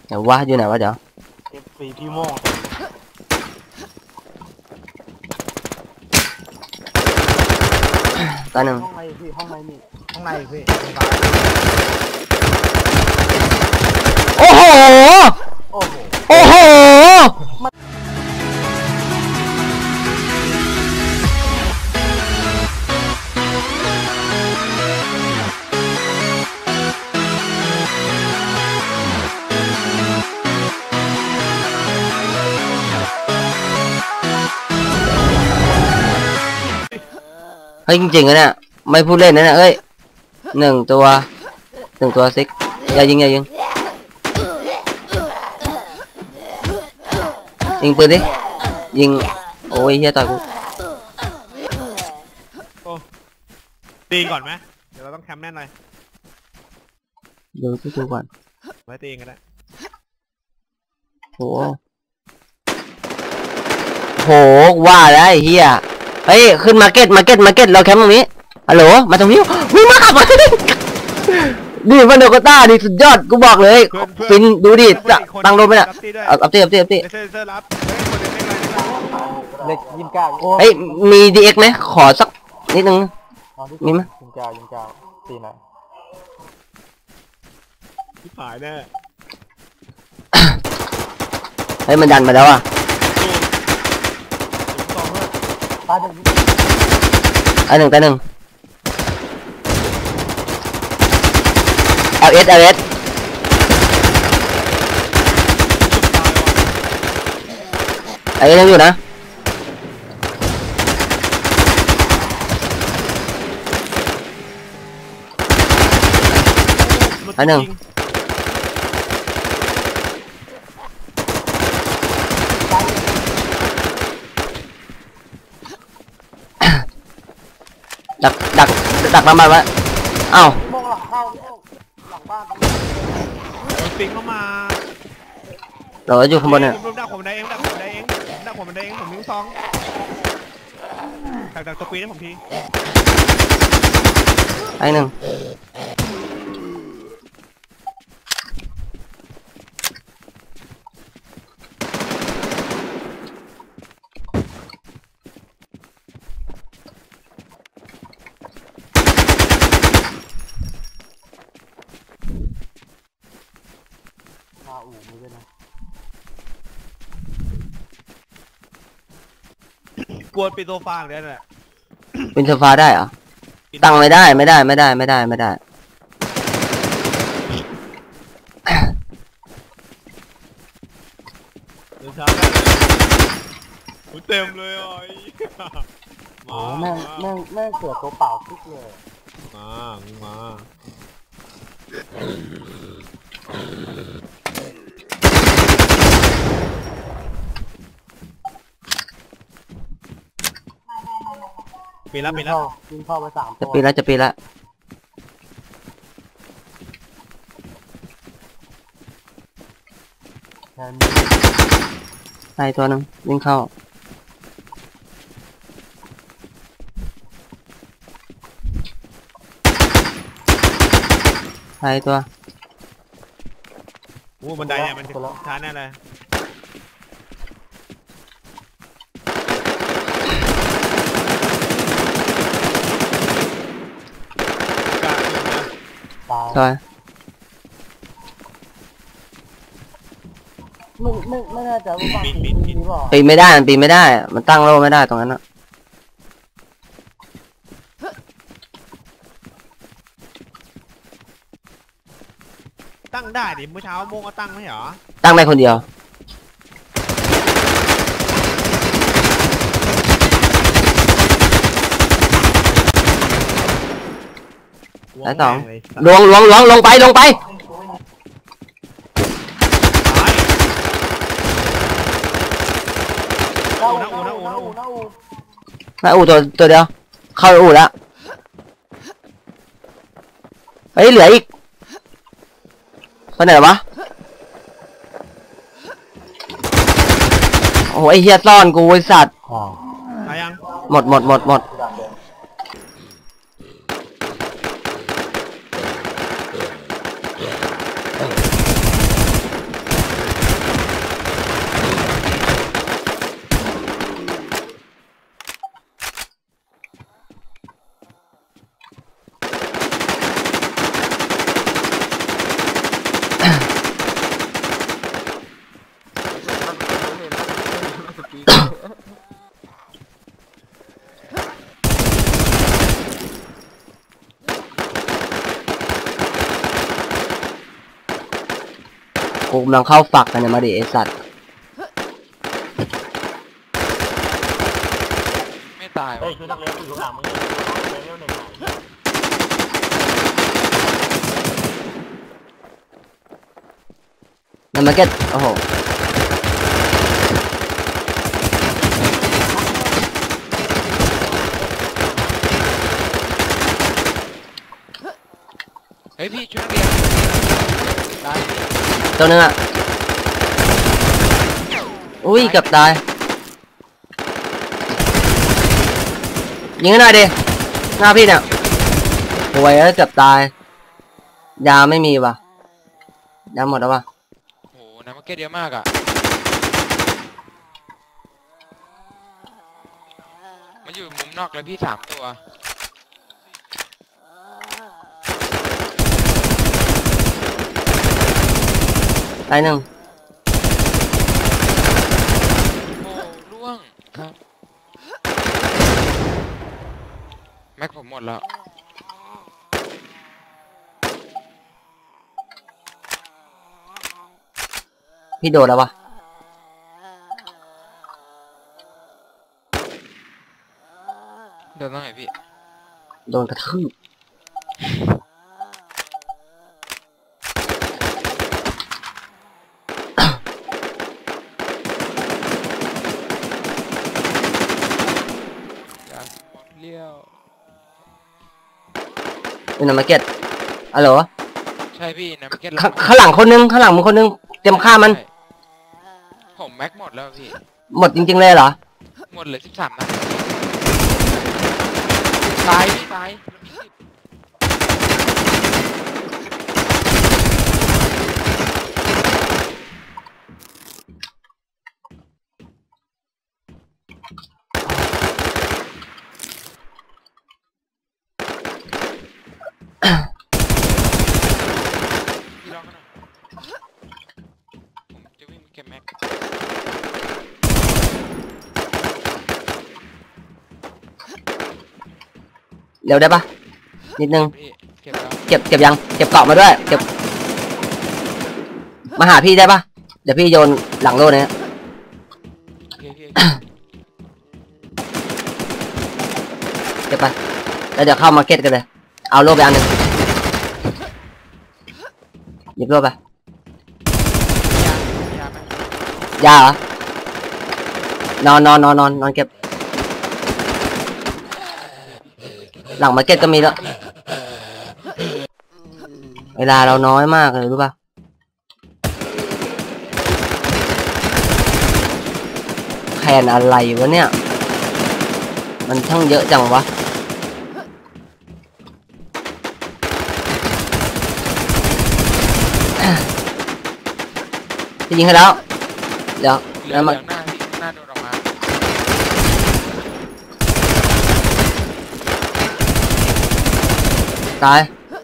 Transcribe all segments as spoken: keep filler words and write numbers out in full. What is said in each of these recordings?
เดี๋ยวว่าอยู่ไหนวะเดี๋ยวเก็บสีพี่โม่ตาหนึ่งห้องในพี่ห้องในนี่ห้องในพี่โอ้โหโอ้โหโอ้โหเฮ้ยจริงๆนะเนี่ยไม่พูดเล่นนะเนี่ยเอ้ยหนึ่งตัวหนึ่งตัวซิกอย่ายิงอย่ายิงยิงปืนดิยิงโอ้ยเฮียต่อยกูตีก่อนไหมเดี๋ยวเราต้องแคมป์แน่นเลยดูที่ดูก่อนไว้ตีกันได้โหโหว่าแล้วไอ้เฮียเฮ้ยขึ้นมาร์เก็ตมาร์เก็ตมาร์เก็ตเราแคมป์ตรงนี้ฮัลโหลมาตรงนี้วิ่งมาขับมาดิมันโดกต้าดิสุดยอดกูบอกเลยฟินดูดิตั้งโดนไปน่ะเอาเอาตีเอาตีเอาตีเล็กยิงกล้าเฮ้ยมีดีเอ็กไหมขอสักนิดนึงมีไหมยิงกล้ายิงกล้าตีหน่อยที่หายแน่เฮ้ยมันดันมาแล้วอ่ะตายหนึ่งตายหนึ่งตายหนึ่งเอลเอสเอลเอสไอ้ยังอยู่นะอันหนึ่งดักดักดักน้ำมันไว้อ้าวมองหลังเข้าหลังบ้านปิงเข้ามาเราอยู่ข้างบนเนี่ยดักผมได้เองดักผมได้เองดักผมได้เองผมนิ้วซองดักดักตัวปีนให้ผมทีไอ้หนึ่งอู่ไม่ได้นะกวนปีโซฟาเลยนั่นแหละเป็นโซฟาได้เหรอตั้งไม่ได้ไม่ได้ไม่ได้ไม่ได้ไม่ได้เดินช้าเต็มเลยอ่ะอ๋อแม่แม่แม่เกิดตัวเปล่าทุกเลยมามาปีละปีละยิงเข้าไปสามตัวจะปีละจะปีละใช่ตัวนึงวิ่งเข้าใช่ตัวโอ้บันไดเนี่ยมันจะช้าแน่เลยใช่ไม่ไม่ไม่แน่ใจว่าปีนปีนปีนปีนไม่ได้มันปีนไม่ได้มันตั้งโล่ไม่ได้ตรงนั้นอะตั้งได้ดิเมื่อเช้าโมงก็ตั้งไม่เหรอตั้งได้คนเดียวสายสองลงลงลงลงไปลงไปมาอู่ตัวตัวเดียวเข้าอู่แล้วเฮ้ยเหลืออีกไปไหนวะโอ้ยเฮียซ่อนกูไอ้สัตว์หมดหมดหมดหมดเกูกำลังเข้าฝักกันเนี่ยมาดิไอสัตว์ไม่ตายเฮ้วะยคือนักเรียนอยู่ข้างหลังมึงเลเวลหนึ่งอะในมาร์เก็ตโอ้โหเฮ้ยพี่ช่วยนักเรียนตายตัวนึงอ่ะอุ้ยเกือบตายยิงให้หน่อยดิหน้าพี่เนี่ยโวยแล้วเกือบตายยาไม่มีว่ะยาหมดแล้วว่ะโอ้โหน้ำมาร์เก็ตเยอะมากอ่ะมันอยู่มุมนอกเลยพี่สามตัวตายหนึ่งโอ้ล่วงครับแม็กผมหมดแล้วพี่โดนแล้ววะเดินตรงไหนพี่โดนกระทืบยาสมองเลี้ยวอยู่ในมาร์เก็ตอะโหลใช่พี่น้ำมาร์เก็ตข้าข้างหลังคนนึงข้างหลังมึงคนนึงเตรียมฆ่ามันใช่ผมแม็กหมดแล้วพี่หมดจริงๆเลยเหรอหมดเหลือสิบสามนัดตายพี่ตายมีสิบ พี่ลองกันหน่อยผมจะวิ่งไปเก็บแม็กเร็วได้ปะนิดนึงพี่เก็บแล้วเก็บเก็บยังเก็บเกาะมาด้วยเก็บมาหาพี่ได้ปะเดี๋ยวพี่โยนหลังโล่เนี้ยโอเคพี่เก็บไปแล้วเดี๋ยวเข้ามาร์เก็ตกันเลยเอาโล่ไปอันหนึ่งหยิบโล่ไปยายาไหมยาเหรอนอนนอนนอนนอนนอนเก็บหลังมาร์เก็ตก็มีแล้วเวลาเราน้อยมากเลยรู้ป่ะแคนอะไรวะเนี่ยมันช่างเยอะจังวะจะยิงให้แล้วเดี๋ยวเหลืแล้อวเหมาลืองหน้าพี่หน้าโดนออกมาตาย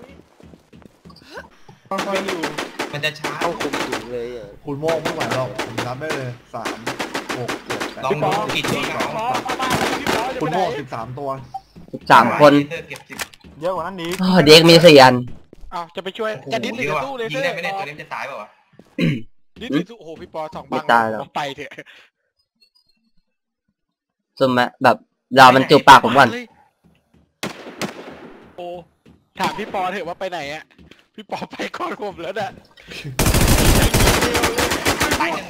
มันจะช้าเข้าคุมถึงเลยอ่ะคุณโมกไม่ไหวหรอกผมรับได้เลยสามหกเจ็ดแปดลองดูกี่ทีครับคุณโมกสิบสามตัวสามคนเธอเก็บสิบเยอะกว่านั้นนี้อ้อเด็กมีสี่อันเอาจะไปช่วยโอ้โหจะดิ้นหรือเยอะจะว่ะสู้เลยยิงได้ไหมเนี่ยตัวนี้มันจะตายเปล่าวะดิ้นหรือสู้โอ้โหพี่ปอสองบังไม่ตายหรอกไปเถอะซุ่มไหมแบบเรามันจูบปากผมก่อนโอ้ถามพี่ปอเถอะว่าไปไหนอะพี่ปอไปก่อนผมแล้วน่ะตายหนึ่ง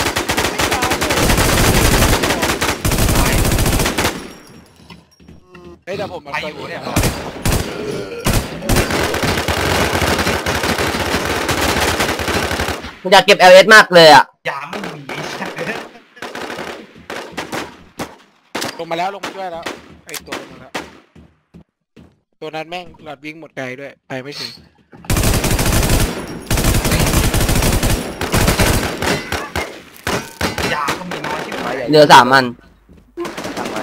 เฮ้ยแต่ผมมันไปไปออยู่ ยู่เนี่เนี่ย ยผมอยากเก็บ แอล เอส มากเลยอ่ะยาไม่มีลงมาแล้วลงมาช่วยแล้วไอ้ตัวลงมาแล้วตัวนั้นแม่งหลอดวิ่งหมดไกลด้วยไปไม่ถึงยาก็มีน้อยที่ไหนเหลือสามอันทำไม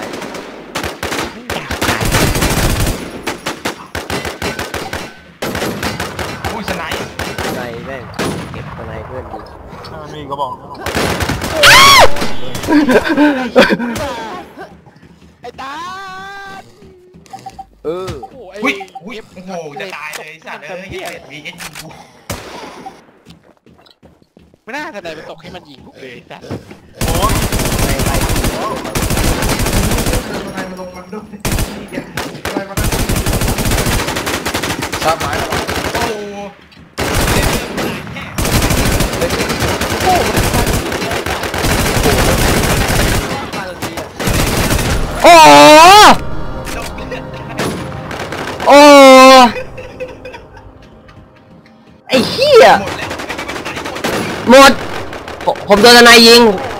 อุ้ยสไนป์ในแม่งพื่อนดีมีก็บอกไอ้ตาเออโอ้ไอ้อุ้ยอุ้ยโอ้โหจะตายเลยสัตว์เอ้ยเอ็ดวีเอ็ดยิงกูไม่น่าทนายไปตกให้มันยิงเลยแต่ทำไมมันลงมันด้วยชาบไม้แล้วโอ้โหโอ้โหโอ้ไอ้เหี้ยหมดแล้วหมดผมผมโดนทนายยิง